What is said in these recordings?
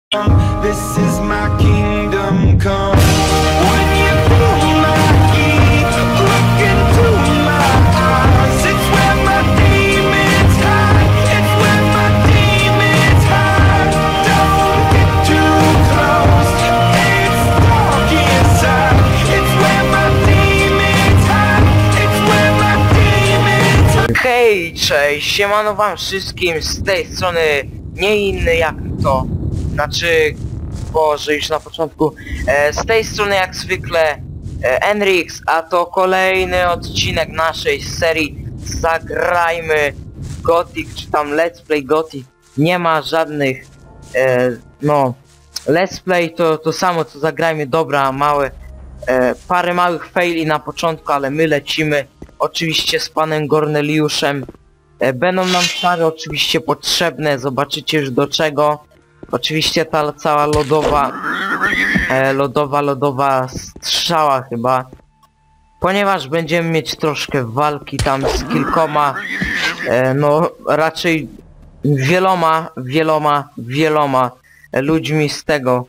This is my kingdom come. When you feel my heat, look into my eyes. It's where my demons hide. It's where my demons hide. Don't get too close. It's dark inside. It's where my demons hide. It's where my demons hide. Hej, cześć, siemano wam wszystkim, z tej strony nie inny jak to, znaczy, Boże, już na początku, z tej strony jak zwykle Enrix, a to kolejny odcinek naszej serii Zagrajmy Gothic, czy tam Let's Play Gothic. Nie ma żadnych, no, Let's Play to samo co Zagrajmy, dobra, małe, parę małych faili na początku, ale my lecimy oczywiście z panem Gorneliuszem. Będą nam czary oczywiście potrzebne, zobaczycie już do czego. Oczywiście ta cała lodowa strzała chyba. Ponieważ będziemy mieć troszkę walki tam z kilkoma, no raczej wieloma ludźmi z tego,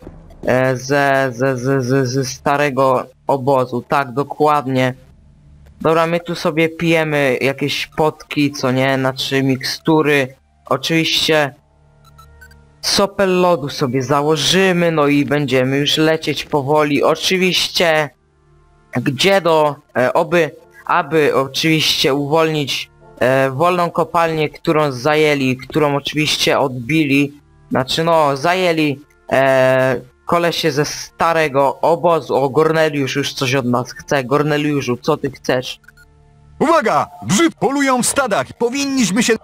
ze starego obozu, tak dokładnie. Dobra, my tu sobie pijemy jakieś potki, co nie, znaczy mikstury. Oczywiście sopel lodu sobie założymy, no i będziemy już lecieć powoli. Oczywiście gdzie aby oczywiście uwolnić wolną kopalnię, którą zajęli, którą oczywiście odbili. Znaczy no, zajęli kolesie ze starego obozu. O, Gorneliusz już coś od nas chce. Gorneliuszu, co ty chcesz? Uwaga! Brzyt polują w stadach! Powinniśmy się...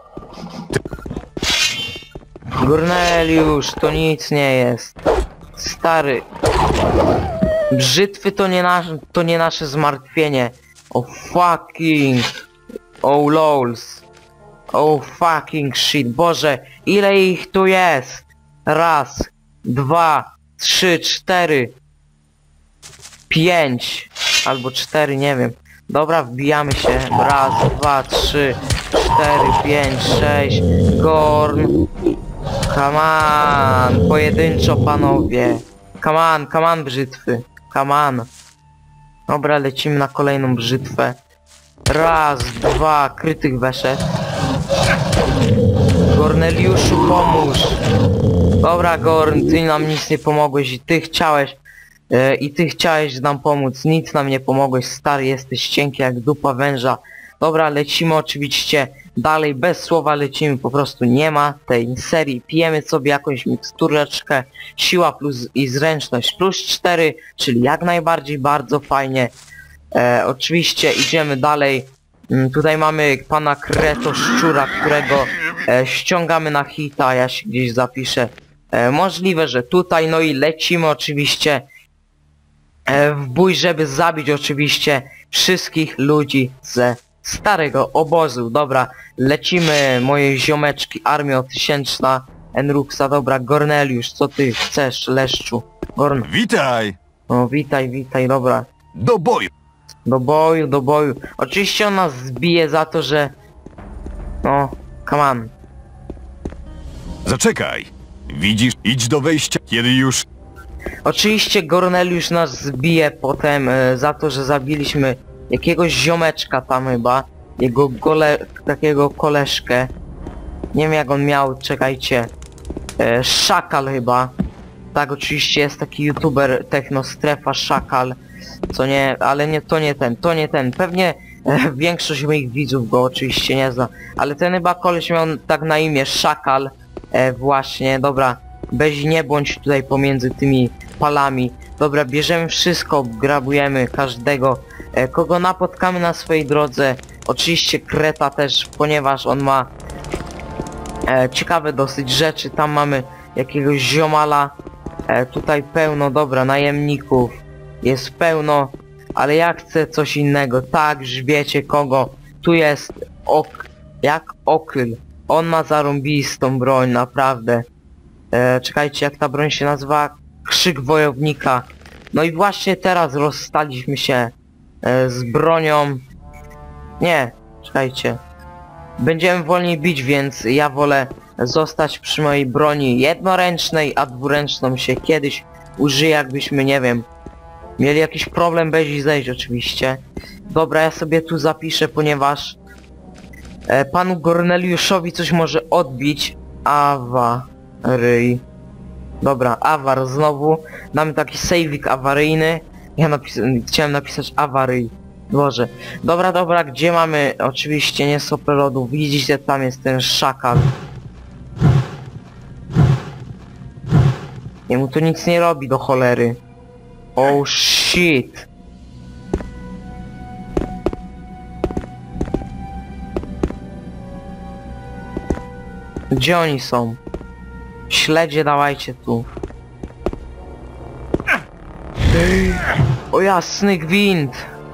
Gorneliusz, to nic nie jest. Stary. Brzytwy to nie nasze zmartwienie. O fucking... Oh lols. Oh fucking shit. Boże, ile ich tu jest? Raz, dwa, 3, 4, 5 albo 4, nie wiem. Dobra, wbijamy się. Raz, 2, 3, 4, 5, 6. Gorn. Come on, pojedynczo panowie. Come on brzytwy. Come on. Dobra, lecimy na kolejną brzytwę. Raz, dwa, krytych weszedł. Gorneliuszu, pomóż. Dobra, Gorn, ty nam nic nie pomogłeś i ty chciałeś nam pomóc, nic nam nie pomogłeś, stary, jesteś cienki jak dupa węża. Dobra, lecimy oczywiście dalej, bez słowa lecimy, po prostu nie ma tej serii, pijemy sobie jakąś mikstureczkę, siła plus i zręczność plus 4, czyli jak najbardziej bardzo fajnie. Oczywiście idziemy dalej. Tutaj mamy pana Kreto Szczura, którego ściągamy na hita, ja się gdzieś zapiszę. Możliwe, że tutaj, no i lecimy oczywiście w bój, żeby zabić oczywiście wszystkich ludzi ze starego obozu. Dobra, lecimy, moje ziomeczki, armia tysięczna Enruxa. Dobra, Gorneliusz, co ty chcesz, leszczu? Gorn. Witaj! No, witaj, dobra. Do boju! Do boju. Oczywiście on nas zbije za to, że... No, come on. Zaczekaj! Widzisz, idź do wejścia, kiedy już... Oczywiście Gorneliusz nas zbije potem za to, że zabiliśmy jakiegoś ziomeczka tam chyba. Jego takiego koleżkę. Nie wiem jak on miał, czekajcie. Szakal chyba. Tak, oczywiście jest taki youtuber Technostrefa Szakal. Co nie, ale nie, to nie ten. Pewnie większość moich widzów go oczywiście nie zna. Ale ten chyba koleś miał tak na imię Szakal. Właśnie, dobra. Weź nie bądź tutaj pomiędzy tymi palami. Dobra, bierzemy wszystko, grabujemy każdego, kogo napotkamy na swojej drodze. Oczywiście Kreta też, ponieważ on ma ciekawe dosyć rzeczy. Tam mamy jakiegoś ziomala. Tutaj pełno, dobra, najemników. Jest pełno, ale ja chcę coś innego. Tak, już wiecie kogo. Tu jest Okl. On ma zarąbistą broń, naprawdę. Czekajcie, jak ta broń się nazywa? Krzyk wojownika. No i właśnie teraz rozstaliśmy się z bronią. Nie, czekajcie. Będziemy wolniej bić, więc ja wolę zostać przy mojej broni jednoręcznej, a dwuręczną się kiedyś użyję, jakbyśmy, nie wiem, mieli jakiś problem, bez i zejść oczywiście. Dobra, ja sobie tu zapiszę, ponieważ panu Gorneliuszowi coś może odbić. Awary. Dobra, awar znowu. Mamy taki saveik awaryjny. Ja chciałem napisać awaryj. Boże. Dobra, gdzie mamy? Oczywiście nie sopelodów. Widzicie, tam jest ten szakal. Jemu to nic nie robi do cholery. Oh shit. Gdzie oni są? Śledzie dawajcie tu. O jasny gwint.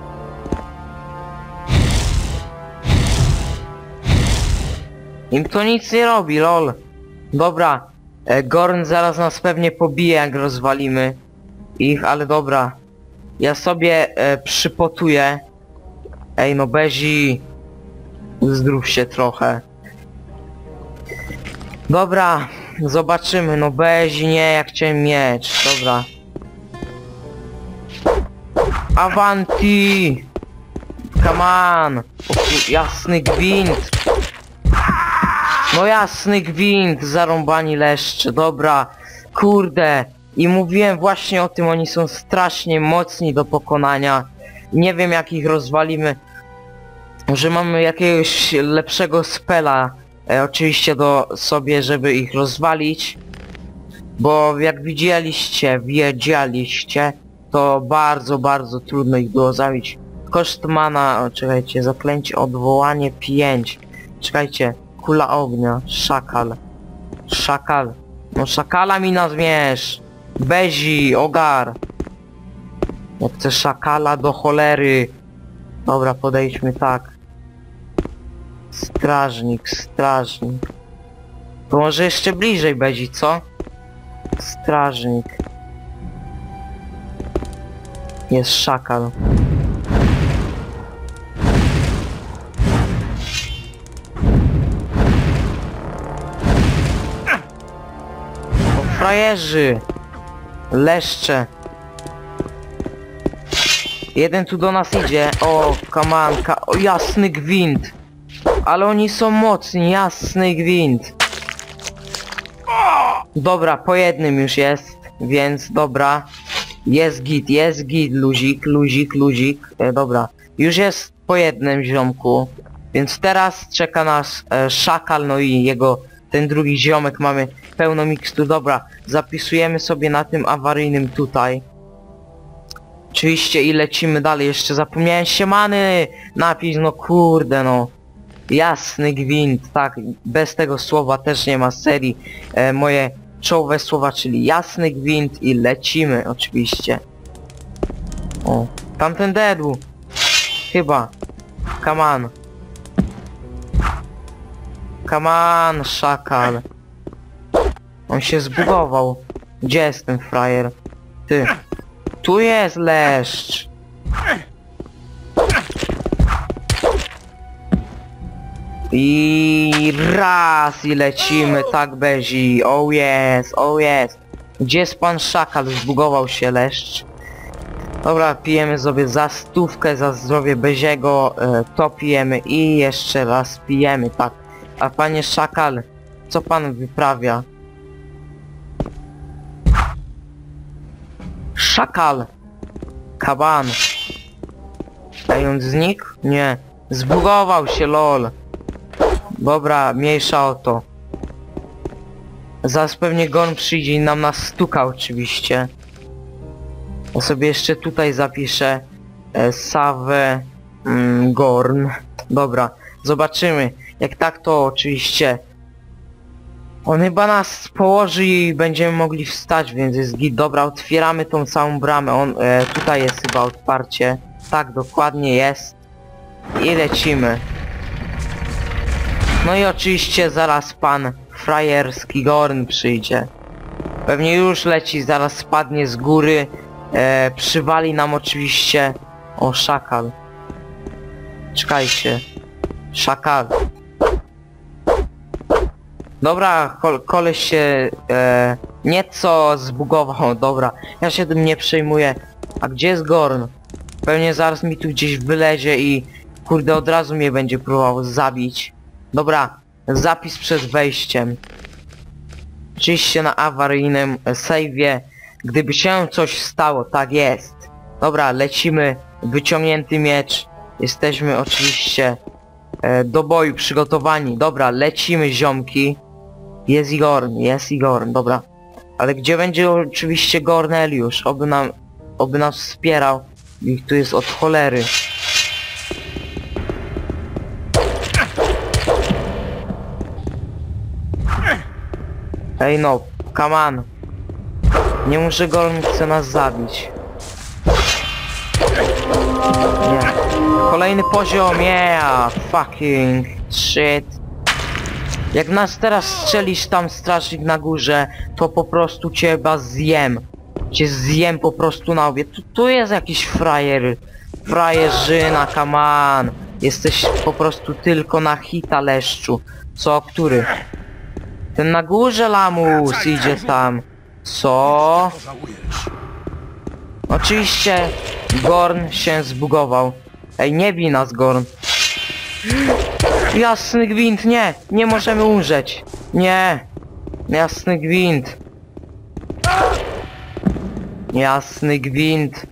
Im to nic nie robi, lol. Dobra, Gorn zaraz nas pewnie pobije, jak rozwalimy ich, ale dobra. Ja sobie przypotuję. Ej no Bezi, zdrów się trochę. Dobra, zobaczymy, no Bezi, nie, ja chciałem mieć, dobra. Avanti! Come on! O kur... jasny gwint! No jasny gwint, zarąbani leszcze, dobra. Kurde, i mówiłem właśnie o tym, oni są strasznie mocni do pokonania. Nie wiem jak ich rozwalimy. Może mamy jakiegoś lepszego spela, oczywiście do sobie, żeby ich rozwalić. Bo jak wiedzieliście, to bardzo trudno ich było zabić. Koszt mana, czekajcie, zaklęcie odwołanie 5. Czekajcie, kula ognia, szakal. Szakal. No szakala mi nazwiesz. Bezi, ogar. Jak chcę szakala do cholery. Dobra, podejdźmy tak. Strażnik. To może jeszcze bliżej Bezi, co? Strażnik. Jest szakal. O frajerzy! Leszcze! Jeden tu do nas idzie. O, kamanka. O, jasny gwint! Ale oni są mocni, jasny gwint. Dobra, po jednym już jest, więc dobra. Jest git, luzik. Dobra, już jest po jednym ziomku. Więc teraz czeka nas szakal, no i jego, ten drugi ziomek, mamy pełno mikstur. Dobra, zapisujemy sobie na tym awaryjnym tutaj. Oczywiście i lecimy dalej, jeszcze zapomniałem się many napić, no kurde no. Jasny gwint, tak, bez tego słowa też nie ma serii. Moje czołowe słowa, czyli jasny gwint i lecimy oczywiście. O, tamten dedł. Chyba. Come on. Come on, szakal. On się zbugował. Gdzie jest ten frajer? Ty. Tu jest leszcz. I raz i lecimy, tak Bezi. Oh yes. Gdzie jest pan szakal? Zbugował się leszcz. Dobra, pijemy sobie za stówkę, za zdrowie Beziego, to pijemy i jeszcze raz pijemy, tak. A panie szakal, co pan wyprawia? Szakal! Kaban! A on znikł? Nie. Zbugował się, lol. Dobra, mniejsza o to. Zaraz pewnie Gorn przyjdzie i nam nas stuka oczywiście. Ja sobie jeszcze tutaj zapiszę Save Gorn. Dobra, zobaczymy. Jak tak, to oczywiście on chyba nas położy i będziemy mogli wstać, więc jest git. Dobra, otwieramy tą całą bramę. On tutaj jest chyba otwarcie. Tak, dokładnie jest. I lecimy. No i oczywiście zaraz pan frajerski Gorn przyjdzie. Pewnie już leci, zaraz spadnie z góry. Przywali nam oczywiście... O, szakal. Czekajcie. Szakal. Dobra, koleś się nieco zbugował, dobra. Ja się tym nie przejmuję. A gdzie jest Gorn? Pewnie zaraz mi tu gdzieś wylezie i kurde od razu mnie będzie próbował zabić. Dobra, zapis przed wejściem. Oczywiście na awaryjnym save'ie. Gdyby się coś stało, tak jest. Dobra, lecimy. Wyciągnięty miecz. Jesteśmy oczywiście do boju przygotowani. Dobra, lecimy ziomki. Jest Igorn, dobra. Ale gdzie będzie oczywiście Gorneliusz? Oby nas wspierał. Ich tu jest od cholery. Ej no, come on. Nie może Gorn chce nas zabić. Nie. Kolejny poziom, yeah, fucking shit. Jak nas teraz strzelisz tam strażnik na górze, to po prostu cię chyba zjem. Cię zjem po prostu na obie. Tu jest jakiś frajer. Frajerzyna, come on. Jesteś po prostu tylko na hita, leszczu. Co, który? Ten na górze lamus idzie tam. Co? Oczywiście Gorn się zbugował. Ej, nie bij nas, Gorn. Jasny gwint, nie! Nie możemy umrzeć. Nie! Jasny gwint. Jasny gwint.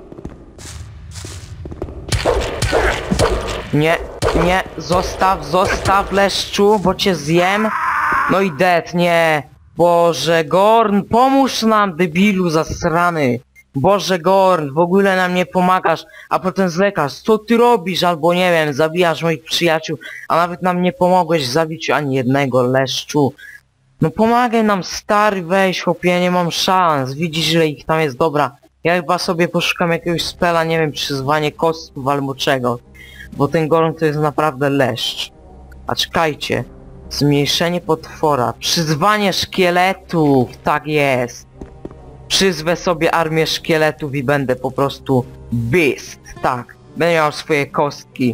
Nie, nie, zostaw leszczu, bo cię zjem. No i dead, nie. Boże, Gorn, pomóż nam, debilu zasrany. Boże, Gorn, w ogóle nam nie pomagasz, a potem zlekasz. Co ty robisz? Albo nie wiem, zabijasz moich przyjaciół, a nawet nam nie pomogłeś w zabiciu ani jednego, leszczu. No pomagaj nam, stary, weź, chłopie, ja nie mam szans. Widzisz, ile ich tam jest, dobra. Ja chyba sobie poszukam jakiegoś spela, nie wiem, przyzwanie kostów albo czego. Bo ten Gorn to jest naprawdę leszcz. A czekajcie. Zmniejszenie potwora. Przyzwanie szkieletów. Tak jest. Przyzwę sobie armię szkieletów i będę po prostu beast. Tak. Będę miał swoje kostki.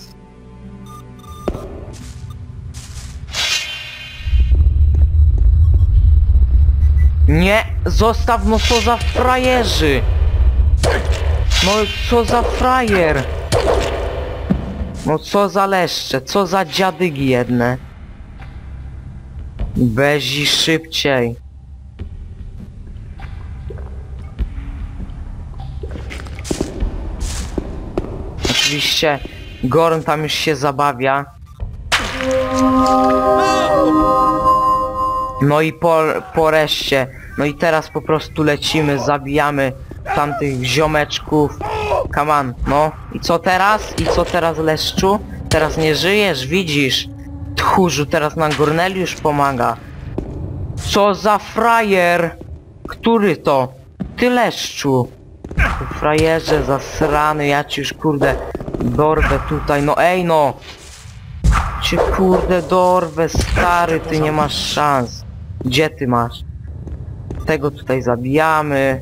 Nie! Zostaw, no co za frajerzy! No co za frajer! No co za leszcze, co za dziadygi jedne. Bezi szybciej. Oczywiście Gorn tam już się zabawia. No i po reszcie. No i teraz po prostu lecimy, zabijamy tamtych ziomeczków. Come on, no. I co teraz? I co teraz, leszczu? Teraz nie żyjesz, widzisz? Tchórzu, teraz nam Gorneliusz pomaga. Co za frajer? Który to? Ty, leszczu. Ty frajerze zasrany, ja ci już kurde dorwę tutaj, no ej no. Cię kurde dorwę, stary, ty nie masz szans. Gdzie ty masz? Tego tutaj zabijamy.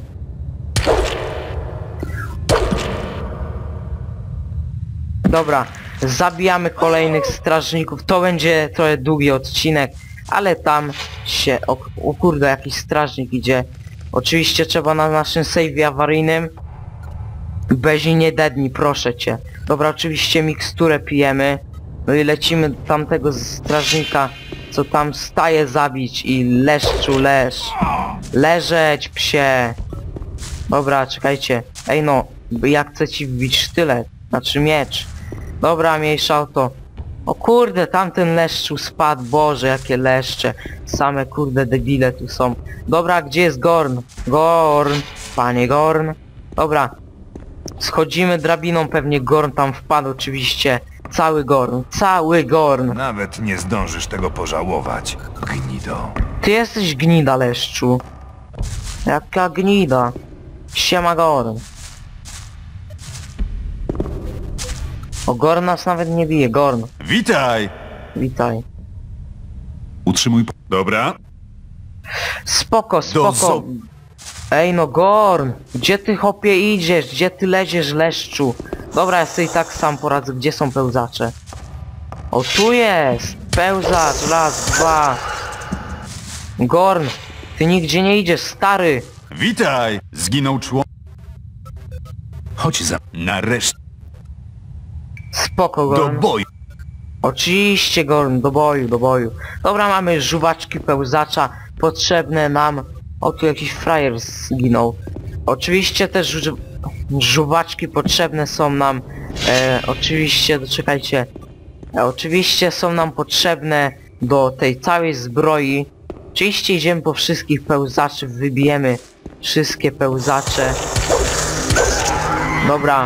Dobra, zabijamy kolejnych strażników. To będzie trochę długi odcinek, ale tam się... O kurde, jakiś strażnik idzie. Oczywiście trzeba na naszym save'ie awaryjnym. Bezi nie dedni, proszę cię. Dobra, oczywiście miksturę pijemy. No i lecimy do tamtego strażnika, co tam staje zabić i leszczu, leż. Leżeć, psie. Dobra, czekajcie. Ej no, ja chcę ci wbić sztylet. Znaczy miecz. Dobra, mniejsza o to. O kurde, tamten leszczu spadł, Boże, jakie leszcze. Same kurde debile tu są. Dobra, gdzie jest Gorn? Gorn, panie Gorn. Dobra. Schodzimy drabiną, pewnie Gorn tam wpadł oczywiście. Cały Gorn, cały Gorn. Nawet nie zdążysz tego pożałować, gnido. Ty jesteś gnida, leszczu. Jaka gnida. Siema Gorn. O, Gorn nas nawet nie bije, Gorn. Witaj! Witaj. Utrzymuj... Dobra. Spoko, spoko. Ej no Gorn, gdzie ty chopie idziesz? Gdzie ty leziesz, leszczu? Dobra, ja sobie i tak sam poradzę, gdzie są pełzacze? O, tu jest! Pełzacz, raz, dwa. Gorn, ty nigdzie nie idziesz, stary. Witaj! Zginął człowiek. Chodź za... Nareszcie. Spoko, Do Gorn. boju. Oczywiście, Gorn, do boju, do boju. Dobra, mamy żuwaczki pełzacza, potrzebne nam... O, tu jakiś frajer zginął. Oczywiście też żuwaczki potrzebne są nam... oczywiście, doczekajcie. Oczywiście są nam potrzebne do tej całej zbroi. Oczywiście idziemy po wszystkich pełzaczy, wybijemy wszystkie pełzacze. Dobra.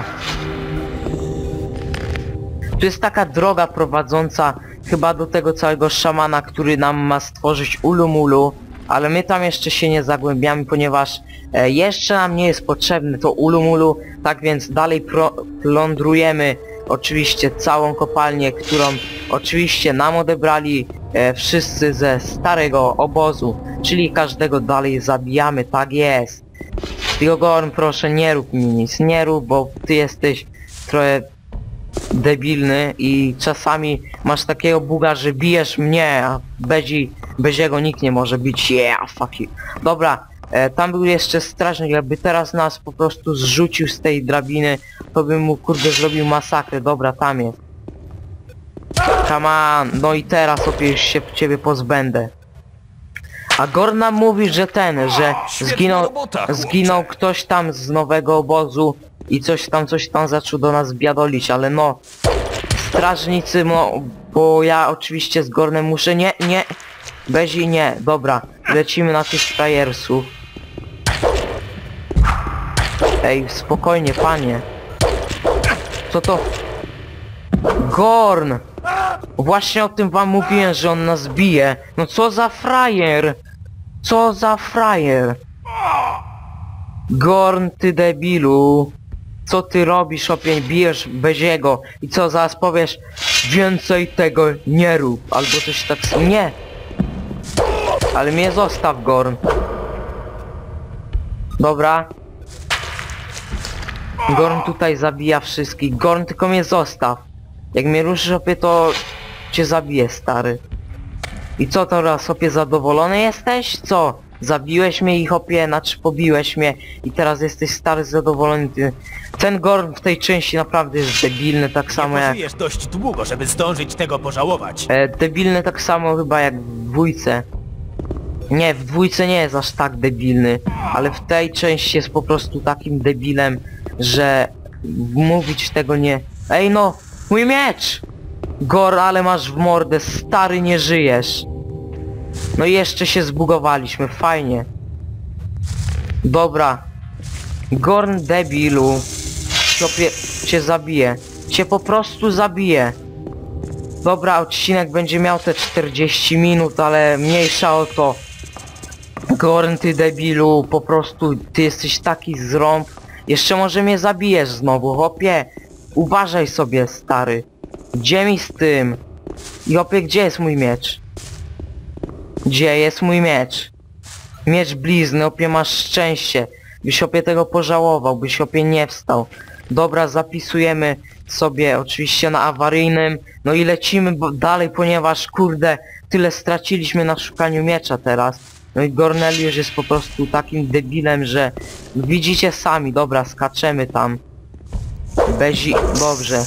Tu jest taka droga prowadząca chyba do tego całego szamana, który nam ma stworzyć Ulumulu, ale my tam jeszcze się nie zagłębiamy, ponieważ jeszcze nam nie jest potrzebne to Ulumulu, tak więc dalej plądrujemy oczywiście całą kopalnię, którą oczywiście nam odebrali wszyscy ze starego obozu, czyli każdego dalej zabijamy, tak jest. Tylko Gorn, proszę, nie rób mi nic, nie rób, bo ty jesteś trochę debilny i czasami masz takiego buga, że bijesz mnie, a Beziego nikt nie może bić. Yeah, fuck you. Dobra, tam był jeszcze strażnik, jakby teraz nas po prostu zrzucił z tej drabiny, to bym mu kurde zrobił masakrę. Dobra, tam jest. Come on, no i teraz opie się ciebie pozbędę. A Gorn nam mówi, że że zginął ktoś tam z nowego obozu i coś tam zaczął do nas biadolić, ale no strażnicy, bo ja oczywiście z Gornem muszę, nie, Bezi nie, dobra, lecimy na tych frajersów. Ej, spokojnie, panie. Co to? Gorn! Właśnie o tym wam mówiłem, że on nas bije. No co za frajer? Co za frajer? Gorn, ty debilu. Co ty robisz, opień? Bijesz Beziego. I co, zaraz powiesz, więcej tego nie rób. Albo coś tak... Nie! Ale mnie zostaw, Gorn. Dobra. Gorn tutaj zabija wszystkich. Gorn, tylko mnie zostaw. Jak mnie ruszysz, opie, to cię zabiję, stary. I co teraz, opie, zadowolony jesteś? Co? Zabiłeś mnie i hopie, znaczy pobiłeś mnie i teraz jesteś stary zadowolony. Ten Gorn w tej części naprawdę jest debilny, tak samo jak... Pożyjesz dość długo, żeby zdążyć tego pożałować. Debilny tak samo chyba jak w dwójce. Nie, w dwójce nie jest aż tak debilny, ale w tej części jest po prostu takim debilem, że mówić tego nie... Ej no! Mój miecz! Gorn, ale masz w mordę, stary, nie żyjesz. No i jeszcze się zbugowaliśmy, fajnie. Dobra. Gorn, debilu. Cię zabiję. Cię po prostu zabiję. Dobra, odcinek będzie miał te 40 minut, ale mniejsza o to. Gorn, ty debilu, po prostu ty jesteś taki zrąb. Jeszcze może mnie zabijesz znowu, hopie. Uważaj sobie, stary. Gdzie mi z tym? I hopie, gdzie jest mój miecz? Gdzie jest mój miecz? Miecz blizny, opie, masz szczęście. Byś opie tego pożałował, byś opie nie wstał. Dobra, zapisujemy sobie oczywiście na awaryjnym. No i lecimy dalej, ponieważ kurde, tyle straciliśmy na szukaniu miecza teraz. No i Gorneliusz jest po prostu takim debilem, że widzicie sami. Dobra, skaczemy tam. Dobrze.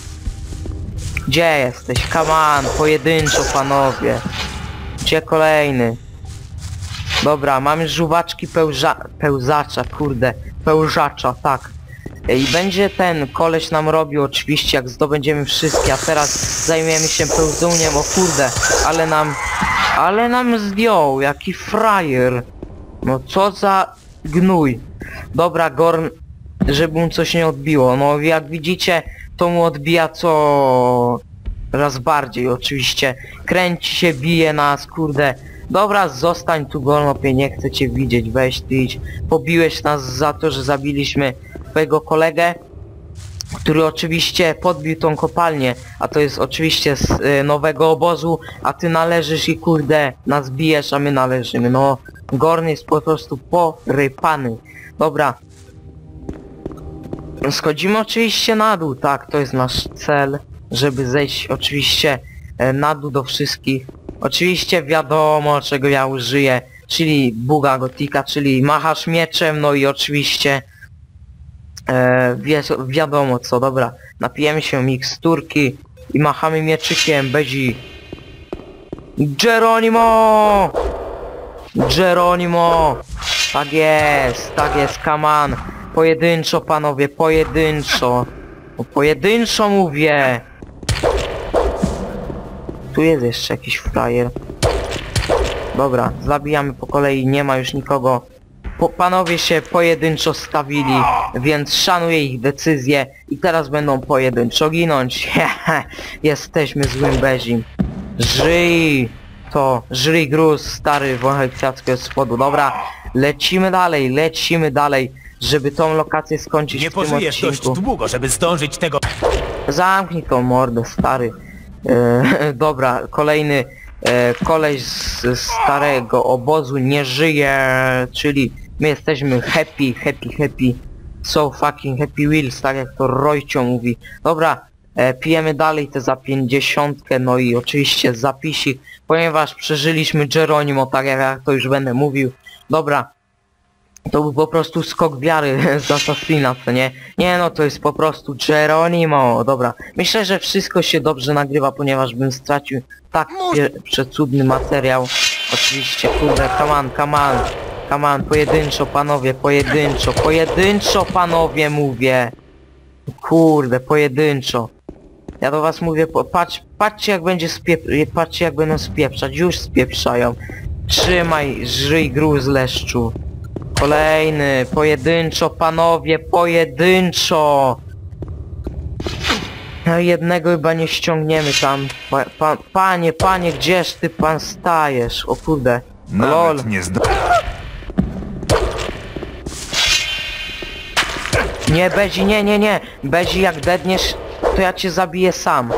Gdzie jesteś? Come on, pojedynczo, panowie. Gdzie kolejny? Dobra, mamy żuwaczki pełzacza, kurde. Pełzacza, tak. I będzie ten koleś nam robił oczywiście, jak zdobędziemy wszystkie, a teraz zajmiemy się pełzuniem, o kurde. Ale nam zdjął, jaki frajer. No co za gnój. Dobra, Gorn, żeby mu coś nie odbiło. No jak widzicie, to mu odbija co... raz bardziej oczywiście. Kręci się, bije nas, kurde. Dobra, zostań tu, Gornopie, nie chcę cię widzieć, weź ty idź. Pobiłeś nas za to, że zabiliśmy twojego kolegę, który oczywiście podbił tą kopalnię, a to jest oczywiście z nowego obozu, a ty należysz i kurde, nas bijesz, a my należymy. No, Gorn jest po prostu porypany. Dobra. Schodzimy oczywiście na dół, tak, to jest nasz cel, żeby zejść oczywiście na dół do wszystkich. Oczywiście wiadomo czego ja użyję, czyli buga gotika, czyli machasz mieczem, no i oczywiście wiadomo co, dobra. Napijemy się miksturki i machamy mieczykiem, Bezi. Geronimo! Geronimo! Tak jest, come on. Pojedynczo panowie, pojedynczo. No, pojedynczo mówię. Tu jest jeszcze jakiś frajer. Dobra, zabijamy po kolei, nie ma już nikogo. Panowie się pojedynczo stawili, więc szanuję ich decyzję i teraz będą pojedynczo ginąć. Jesteśmy złym Bezim. Żyj to, żyj gruz, stary wąchaj kwiatki od spodu. Dobra, lecimy dalej, żeby tą lokację skończyć Nie w tym pożyjesz dość odcinku. długo, żeby zdążyć tego... Zamknij tą mordę, stary. Dobra, kolejny koleś z starego obozu nie żyje, czyli my jesteśmy happy. So fucking happy wheels, tak jak to Rojcio mówi. Dobra, pijemy dalej te za 50, no i oczywiście zapisik, ponieważ przeżyliśmy Geronimo, tak jak ja to już będę mówił. Dobra. To był po prostu skok wiary z Assassina, co nie? Nie no, to jest po prostu Geronimo. Dobra, myślę, że wszystko się dobrze nagrywa, ponieważ bym stracił tak przecudny materiał. Oczywiście, kurde, come on, pojedynczo panowie, pojedynczo panowie mówię. Kurde, pojedynczo. Ja do was mówię, patrzcie jak będzie patrzcie jak będą spieprzać, już spieprzają. Trzymaj, żyj gruz leszczu. Kolejny, pojedynczo panowie, pojedynczo! No jednego chyba nie ściągniemy tam. Panie, gdzież ty pan stajesz? O kurde. Lol. Nawet nie Nie, Bezi, nie. Bezi, jak dedniesz, to ja cię zabiję sam.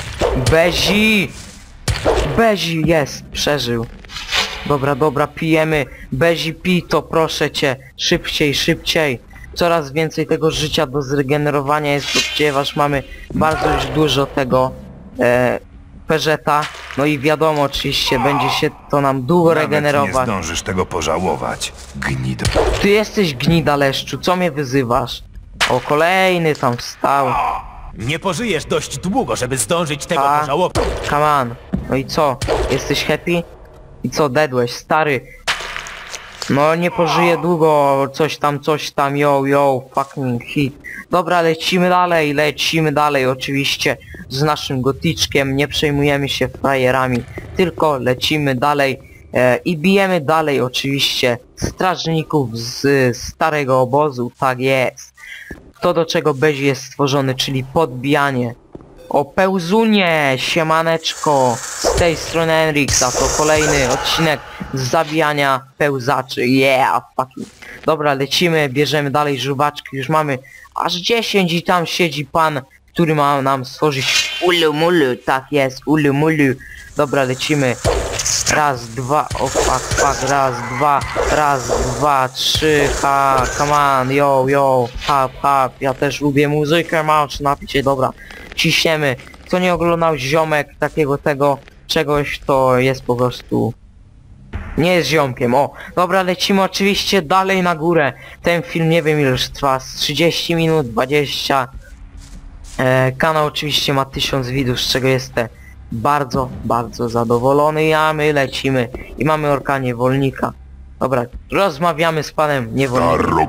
Bezi, jest, przeżył. Dobra, pijemy. Bezi, pij to, proszę cię. Szybciej. Coraz więcej tego życia do zregenerowania jest, ponieważ mamy bardzo już dużo tego peżeta. No i wiadomo, oczywiście, będzie się to nam długo Nawet nie regenerować. zdążysz tego pożałować, gnido. Ty jesteś gnida leszczu, co mnie wyzywasz? O, kolejny tam wstał. Nie pożyjesz dość długo, żeby zdążyć tego A. pożałować. Come on. No i co? Jesteś happy? I co, dedłeś, stary? No nie pożyję długo, coś tam, yo, fucking hit. Dobra, lecimy dalej, oczywiście z naszym goticzkiem, nie przejmujemy się frajerami, tylko lecimy dalej i bijemy dalej oczywiście strażników z starego obozu, tak jest. To do czego Bezi jest stworzony, czyli podbijanie. O pełzunie, siemaneczko, z tej strony Enrixa, to kolejny odcinek z zabijania pełzaczy, yeah, fucking. Dobra, lecimy, bierzemy dalej żubaczki, już mamy aż 10 i tam siedzi pan, który ma nam stworzyć ulumulu, tak jest, ulumulu. Dobra, lecimy, raz, dwa, o fuck, raz, dwa, trzy, ha, come on, yo, hap, ja też lubię muzykę, małcz, napicie, dobra. Ciśniemy. Kto nie oglądał ziomek takiego czegoś, to jest po prostu... Nie jest ziomkiem, o. Dobra, lecimy oczywiście dalej na górę. Ten film nie wiem ile już trwa, z 30 minut, 20. Kanał oczywiście ma 1000 widzów, z czego jestem bardzo zadowolony, a my lecimy. I mamy orka niewolnika. Dobra, rozmawiamy z panem niewolnikiem.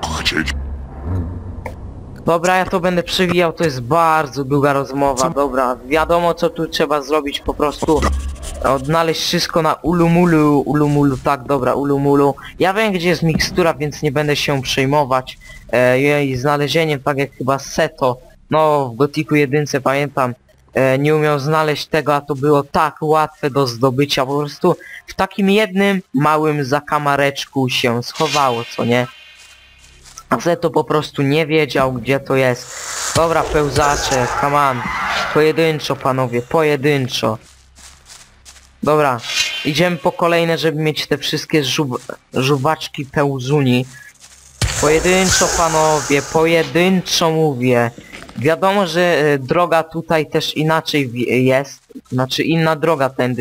Dobra, ja to będę przewijał, to jest bardzo długa rozmowa, dobra, wiadomo co tu trzeba zrobić, po prostu odnaleźć wszystko na ulumulu, tak, dobra, ulumulu. Ja wiem gdzie jest mikstura, więc nie będę się przejmować jej znalezieniem, tak jak chyba Seto, no w Gotiku 1 pamiętam, nie umiał znaleźć tego, a to było tak łatwe do zdobycia, po prostu w takim jednym małym zakamareczku się schowało, co nie? A Zeto po prostu nie wiedział gdzie to jest. Dobra, pełzacze, come on. Pojedynczo panowie, pojedynczo. Dobra, idziemy po kolejne, żeby mieć te wszystkie żuwaczki pełzuni. Pojedynczo panowie, pojedynczo mówię. Wiadomo, że droga tutaj też inaczej jest. Znaczy inna droga tędy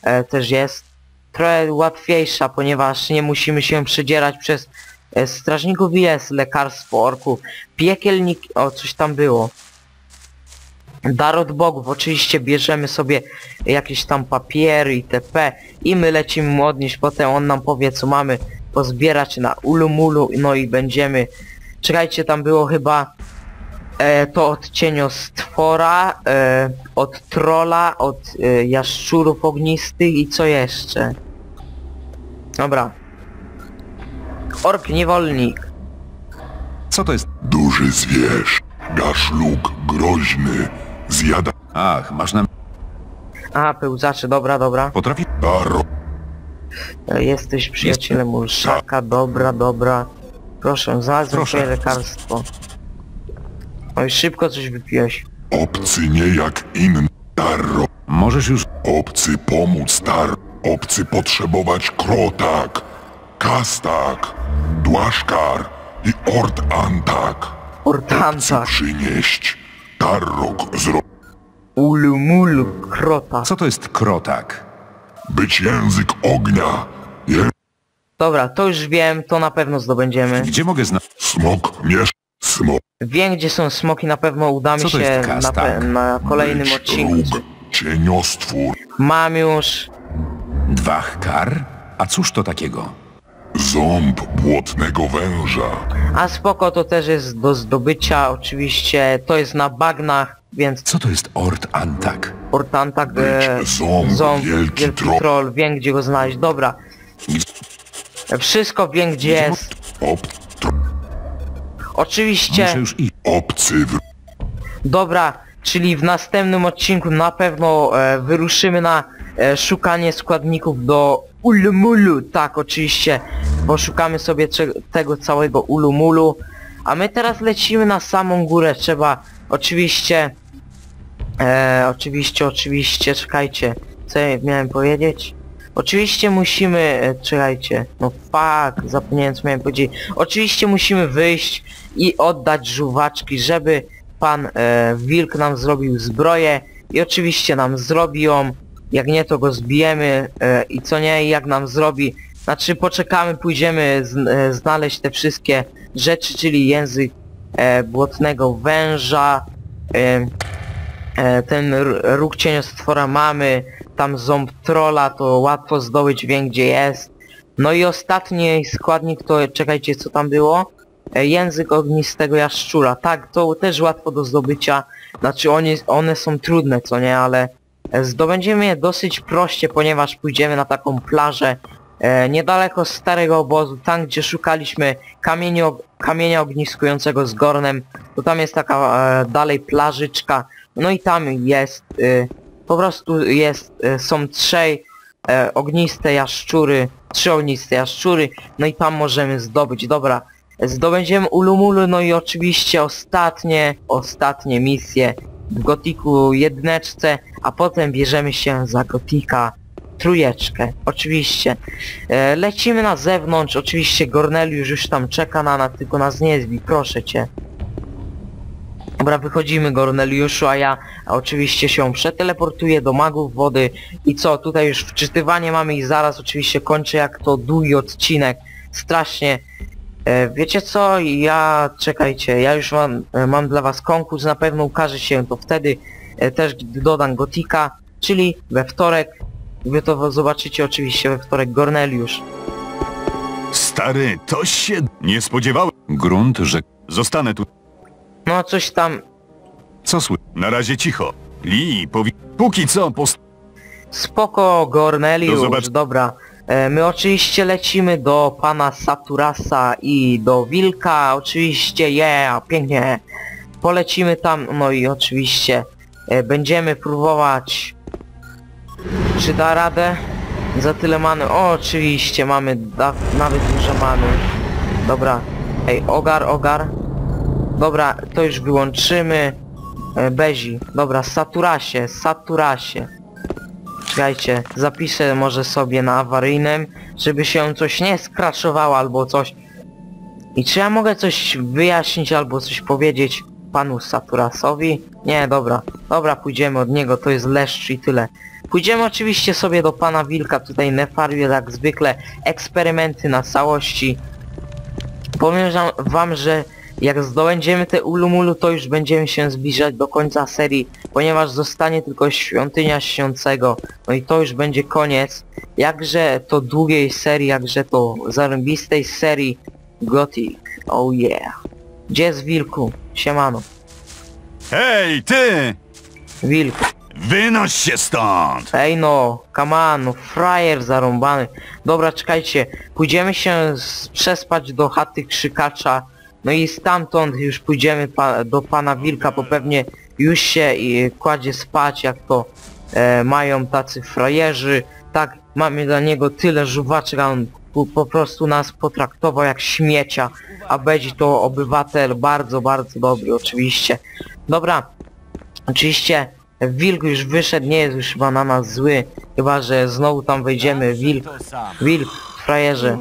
też jest trochę łatwiejsza, ponieważ nie musimy się przedzierać przez strażników. Jest lekarstwo orków, piekielnik, o coś tam było. Dar od bogów, oczywiście bierzemy sobie jakieś tam papiery itp. I my lecimy mu odnieść, potem on nam powie co mamy pozbierać na ulumulu, no i będziemy... Czekajcie, tam było chyba to od cieniostwora, od trola, od jaszczurów ognistych i co jeszcze? Dobra. Ork niewolnik. Co to jest? Duży zwierz, gaszluk groźny, zjada Ach, masz na... Aha, pełzacze, dobra, dobra. Potrafi... daro, Jesteś przyjacielem Urszaka, dobra, dobra. Proszę, znalazłem Proszę. twoje lekarstwo. Oj, szybko coś wypiłeś. obcy nie jak inny, daro, Możesz już... obcy pomóc dar, obcy potrzebować krotak, kastak, dłaszkar i ort antak, Ortanta, przynieść, darrok ulumulu, krota. Co to jest krotak? być język ognia, Dobra, to już wiem, to na pewno zdobędziemy. Gdzie mogę znaleźć? smok smok, Wiem, gdzie są smoki, na pewno uda mi Co to się jest na, kastak? na kolejnym być odcinku. róg, cieniostwór, Mam już. Dwachkar? A cóż to takiego? ząb błotnego węża, A spoko, to też jest do zdobycia, oczywiście, to jest na bagnach, więc Co to jest ort antak? Ortantak, ząb, wielki troll, wiem gdzie go znaleźć, dobra. Wszystko wiem gdzie jest. Oczywiście, Muszę już iść. obcy dobra, czyli w następnym odcinku na pewno wyruszymy na szukanie składników do ulumulu, tak oczywiście, poszukamy sobie tego całego ulumulu, a my teraz lecimy na samą górę, trzeba oczywiście, oczywiście, czekajcie, co ja miałem powiedzieć? Oczywiście musimy, czekajcie, no fuck, zapomniałem co miałem powiedzieć. Oczywiście musimy wyjść i oddać żuwaczki, żeby pan wilk nam zrobił zbroję i oczywiście nam zrobi ją. Jak nie, to go zbijemy i co nie, jak nam zrobi, znaczy poczekamy, pójdziemy znaleźć te wszystkie rzeczy, czyli język błotnego węża, ten róg cieniostwora mamy, tam ząb trola, to łatwo zdobyć, wiem gdzie jest. No i ostatni składnik to, czekajcie co tam było? Język ognistego jaszczura, tak, to też łatwo do zdobycia, znaczy one są trudne, co nie, ale zdobędziemy je dosyć proście, ponieważ pójdziemy na taką plażę niedaleko starego obozu, tam gdzie szukaliśmy kamienia ogniskującego z Gornem, to tam jest taka dalej plażyczka, no i tam jest, po prostu jest, są trzy ogniste jaszczury, no i tam możemy zdobyć, dobra, zdobędziemy ulumulu, no i oczywiście ostatnie misje w Gotiku 1, a potem bierzemy się za Gotika 3, oczywiście. Lecimy na zewnątrz, oczywiście Gorneliusz już tam czeka na nas, tylko nas nie zbij, proszę cię. Dobra, wychodzimy Gorneliuszu, a ja oczywiście się przeteleportuję do magów wody i co, tutaj już wczytywanie mamy i zaraz oczywiście kończę, jak to długi odcinek, strasznie. Wiecie co, czekajcie, ja już mam dla was konkurs, na pewno ukaże się to wtedy, też gdy dodam Gotika, czyli we wtorek, wy to zobaczycie oczywiście we wtorek, Gorneliusz. Stary, toś się nie spodziewałem. Grunt, że... Zostanę tu. No coś tam, Co słyszę? Na razie cicho. Li, póki co spoko Do Gorneliusz, zobaczenia. dobra. My oczywiście lecimy do pana Saturasa i do wilka, oczywiście, pięknie. Polecimy tam, no i oczywiście będziemy próbować, czy da radę. Za tyle many, oczywiście mamy nawet dużo many. Dobra, ej, ogar. Dobra, to już wyłączymy. Bezi, dobra, Saturasie. Czekajcie, zapiszę może sobie na awaryjnym, żeby się coś nie skraszowało albo coś. I czy ja mogę coś wyjaśnić albo coś powiedzieć? panu Saturasowi. Nie, dobra. Dobra, pójdziemy od niego, to jest leszcz i tyle. Pójdziemy oczywiście sobie do pana Wilka, tutaj Nefariusz jak zwykle eksperymenty na całości. Powiem wam, że jak zdobędziemy te ulumulu, to już będziemy się zbliżać do końca serii, ponieważ zostanie tylko Świątynia Śniącego. No i to już będzie koniec. Jakże to długiej serii, jakże to zarąbistej serii Gothic. Oh yeah. Gdzie jest Wilku? Siemano. Hej, ty! Wilk. Wynoś się stąd! Ej no, come on, no frajer zarąbany. Dobra, czekajcie, pójdziemy się przespać do chaty krzykacza. No i stamtąd już pójdziemy do pana Wilka, bo pewnie już się kładzie spać, jak to mają tacy frajerzy. Tak, mamy dla niego tyle żuwaczek, a on po prostu nas potraktował jak śmiecia. A będzie to obywatel bardzo, bardzo dobry oczywiście. Dobra, oczywiście Wilk już wyszedł, nie jest już chyba na nas zły. Chyba, że znowu tam wejdziemy. Wilk, frajerze.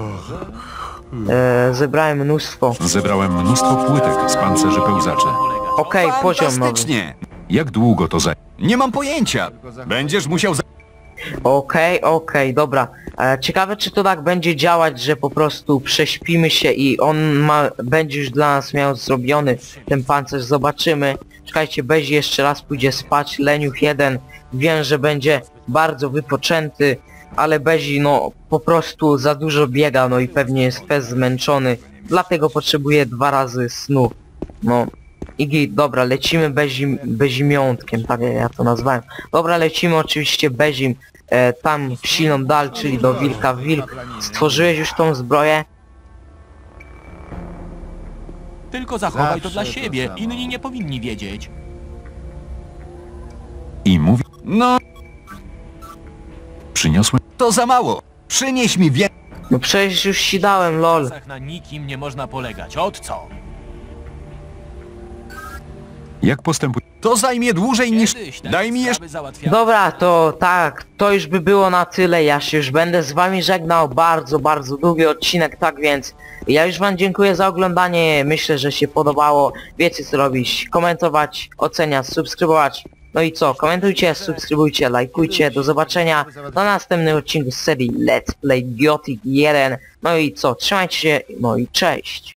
Zebrałem mnóstwo. Zebrałem mnóstwo płytek z pancerzy pełzaczy. Okej, poziom nowy. Fantastycznie! Jak długo to zajmie? Nie mam pojęcia! Będziesz musiał... Okej, dobra. Ciekawe, czy to tak będzie działać, że po prostu prześpimy się i on będzie już dla nas miał zrobiony ten pancerz. Zobaczymy. Czekajcie, Bezi jeszcze raz pójdzie spać. Leniuch 1. Wiem, że będzie bardzo wypoczęty, ale Bezi no po prostu za dużo biega, no i pewnie jest fest zmęczony. Dlatego potrzebuje 2 razy snu. No. Igi, dobra, lecimy Bezimiątkiem, tak jak ja to nazwałem. Dobra, lecimy oczywiście Bezim tam w silną dal, czyli do Wilka. Wilk, stworzyłeś już tą zbroję? Tylko zachowaj to dla siebie, inni nie powinni wiedzieć. I mówi... No... Przyniosłem... To za mało! Przynieś mi wie... No przecież już ci dałem, lol. Na nikim nie można polegać. Od co? Jak postępuje? To zajmie dłużej niż... Kiedyś takie Daj mi jeszcze... sprawy załatwiamy. Dobra, to tak, to już by było na tyle. Ja się już będę z wami żegnał. Bardzo, bardzo długi odcinek, tak więc ja już wam dziękuję za oglądanie. Myślę, że się podobało. Wiecie co robić. Komentować, oceniać, subskrybować. No i co? Komentujcie, subskrybujcie, lajkujcie. Do zobaczenia na następnym odcinku z serii Let's Play Gothic 1. No i co? Trzymajcie się, no i cześć.